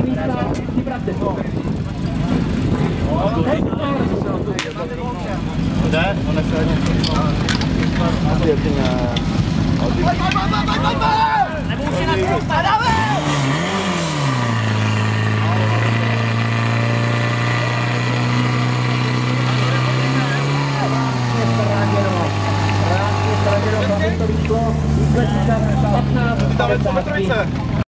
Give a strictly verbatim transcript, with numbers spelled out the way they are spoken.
místa, připravte se. Jde? On nechce hodně. Nemůže na krok, dáme! Krásně straděno, krásně straděno, to vyšlo, výsledky patnáct, Vítám, co Petrovice?